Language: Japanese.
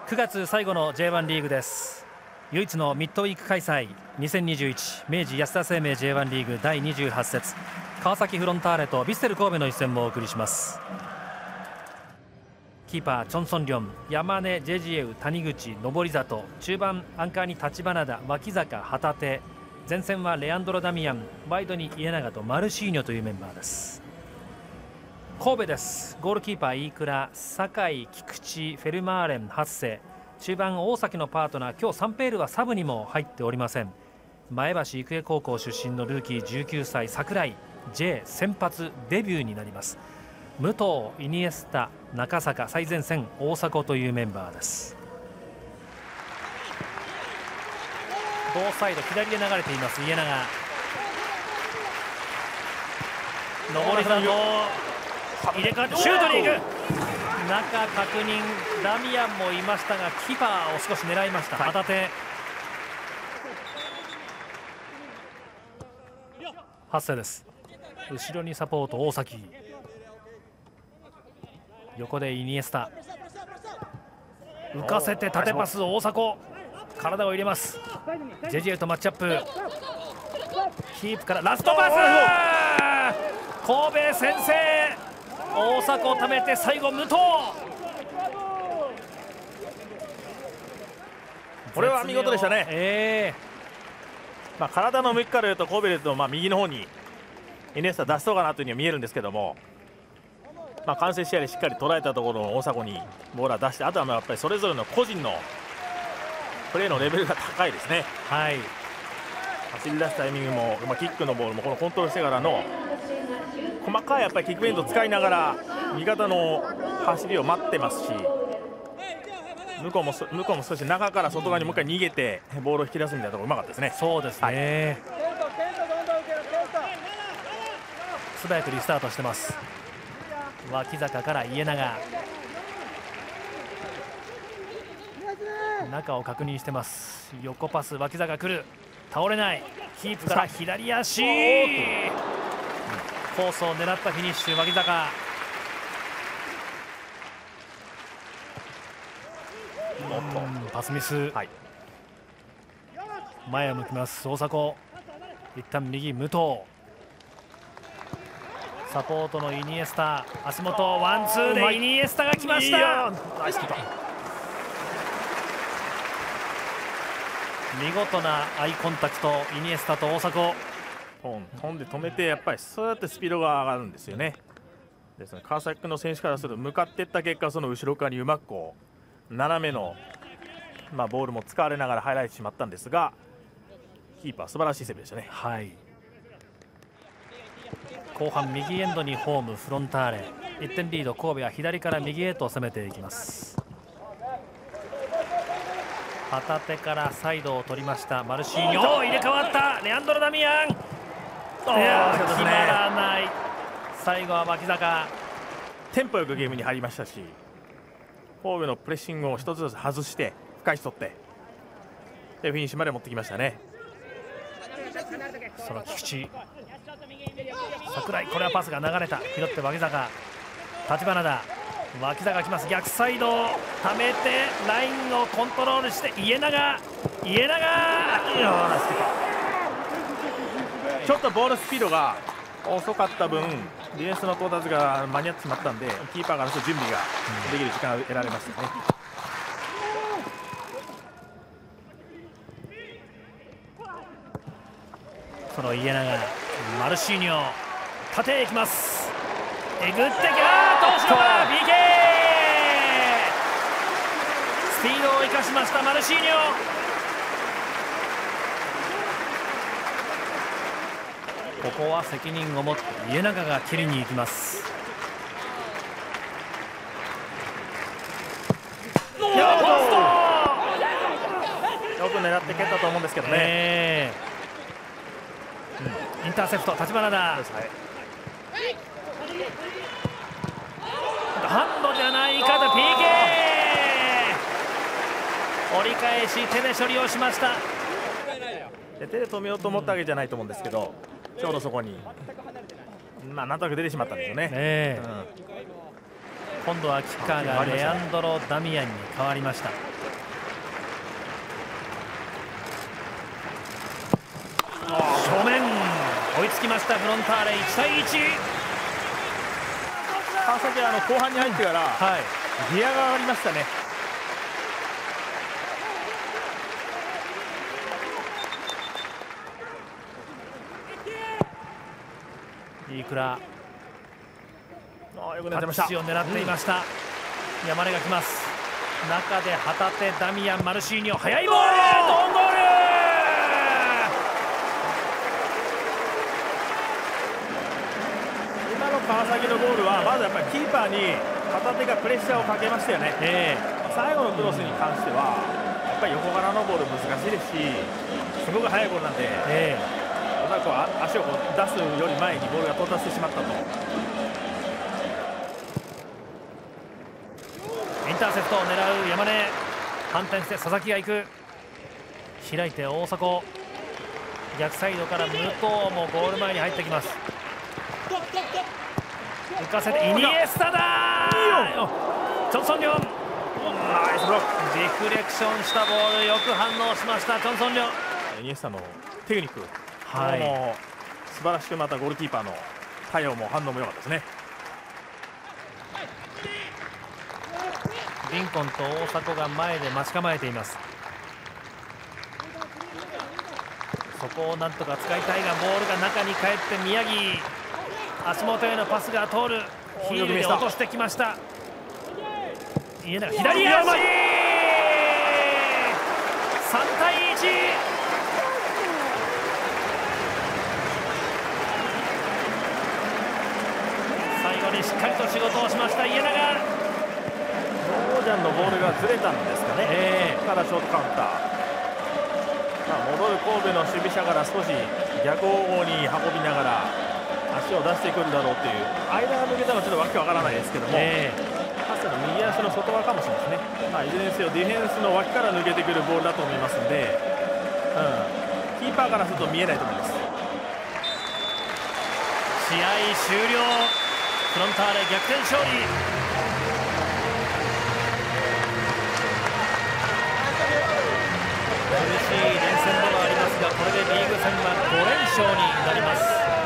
9月最後の J1 リーグです。唯一のミッドウィーク開催、2021明治安田生命 J1 リーグ第28節、川崎フロンターレとヴィッセル神戸の一戦もお送りします。キーパーチョンソンリョン、山根、ジェジエウ、谷口、登里、中盤アンカーに立花田、脇坂、旗手、前線はレアンドロ・ダミアン、ワイドに家長とマルシーニョというメンバーです。神戸です。ゴールキーパー飯倉、酒井、菊池、フェルマーレン、八瀬、中盤大崎のパートナー、今日サンペールはサブにも入っておりません。前橋育英高校出身のルーキー19歳櫻井 J 先発デビューになります。武藤、イニエスタ、中坂、最前線大迫というメンバーです。同サイド左で流れています家長、上りさんの入れ替わってシュートに行く、中確認、ダミアンもいましたがキーパーを少し狙いました。旗手、八瀬です。後ろにサポート大崎、横でイニエスタ、浮かせて縦パス大迫、体を入れます。ジェジエとマッチアップ、キープからラストパス、神戸先制、大迫をためて最後武藤、 これは見事でしたね。体の向きから言うと神戸で言うと右の方にイニエスタ出しそうかなというには見えるんですけども、完成試合でしっかり捉えたところの大迫にボールは出して、あとはやっぱりそれぞれの個人のプレーのレベルが高いですね。走り出すタイミングも、キックのボールもこのコントロールしてからの細かいやっぱりキックフェイントを使いながら味方の走りを待ってますし、向こうも少し中から外側にもう一回逃げてボールを引き出すみたいなところうまかったですね。 そうですね、素早くリスタートしてます。脇坂から家長、中を確認してます。横パス、脇坂来る、倒れない、キープから左足、コースを狙ったフィニッシュ、脇坂、パスミス、前を向きます大迫、一旦右武藤、サポートのイニエスタ、足元ワンツーでイニエスタが来ました。見事なアイコンタクト、イニエスタと大迫、 飛んで止めて、やっぱりそうやってスピードが上がるんですよね。ですね、川崎の選手からすると向かっていった結果、その後ろ側にうまく斜めの、ボールも使われながら入られてしまったんですが、キーパー素晴らしいセーブでしたね。 後半右エンドにホームフロンターレ、1点リード神戸は左から右へと攻めていきます。旗手からサイドを取りましたマルシーニョ、入れ替わったレアンドロ・ダミアン、決まらない、最後は脇坂、 テンポよくゲームに入りましたし、神戸のプレッシングを一つずつ外して深い取ってでフィニッシュまで持ってきましたね。 その菊池、櫻井、これはパスが流れた、拾って脇坂、立花だ、脇坂来ます、逆サイドためてラインをコントロールして家長、 ちょっとボールスピードが遅かった分ディフェンスの到達が間に合ってしまったんで、キーパーからすると準備ができる時間を得られましたね。 その家長、マルシーニョ、縦へ行きます、えぐってきた、後ろから PK、 スピードを生かしましたマルシーニョ、ここは責任を持って家長が蹴りに行きます。ポスト、 よく狙って蹴ったと思うんですけどね。 インターセプト、立花だ、ハンドじゃないかと PK、 折り返し手で処理をしました。 手で止めようと思ったわけじゃないと思うんですけど、ちょうどそこになんとなく出てしまったんですよね。 今度はキッカーがレアンドロ・ダミアンに変わりました。 正面追いつきました。フロンターレ1対1。 川崎は後半に入ってから、ギアが上がりましたね。 飯倉よく狙ってました。 タッチを狙っていました。山根が来ます。中で旗手、ダミアン、マルシーニョ、速いボール、ドンゴール。 今の川崎のゴールはまずやっぱりキーパーに旗手がプレッシャーをかけましたよね。最後のクロスに関してはやっぱり横からのボール難しいですし、すごく速いボールなんで、おそらく足を出すより前にボールが到達してしまったと。 インターセプトを狙う山根、反転して佐々木が行く。開いて大迫、逆サイドから武藤もゴール前に入ってきます。浮かせてイニエスタだ。ジョンソン・リョン、リフレクションしたボール、よく反応しましたジョンソン・リョン。 イニエスタのテクニック、もう素晴らしく、またゴールキーパーの対応も反応も良かったですね。 リンコンと大迫が前で待ち構えています。そこをなんとか使いたいが、ボールが中に帰って宮城、足元へのパスが通る。ヒールで落としてきました。家長左足、3対1。最後にしっかりと仕事をしました家長。 オージャンのボールがずれたんですかね。からショートカウンター、戻る神戸の守備者から少し逆方向に運びながら足を出してくるだろうという、間が抜けたのはちょっとわけわからないですけども、パスの右足の外側かもしれないですね。いずれにせよディフェンスの脇から抜けてくるボールだと思いますので、キーパーからすると見えないと思います。 試合終了、フロンターレ逆転勝利。苦しい連戦ではありますが、これでリーグ戦は5連勝になります。